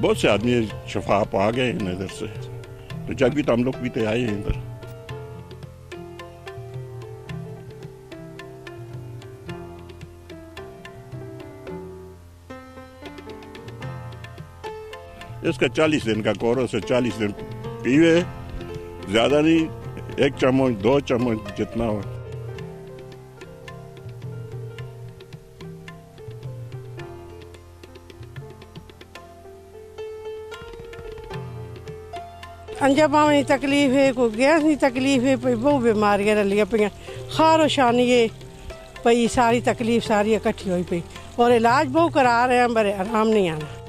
बहुत से आदमी शफा पा गए हैं इधर से, तो जब भी तो हम लोग भी तो आए हैं इधर। इसका 40 दिन का कोर्स है, 40 दिन पीवे, ज़्यादा नहीं, 1 चम्मच 2 चम्मच जितना हो। अंजामा में तकलीफ है, कोई गैस की तकलीफ है, कोई बहुत बीमारियां रलियां पई, खारो शानी है पई, सारी तकलीफ सारी इकट्ठी हुई पई और इलाज बहुत करा रहे हैं, पर आराम नहीं आना।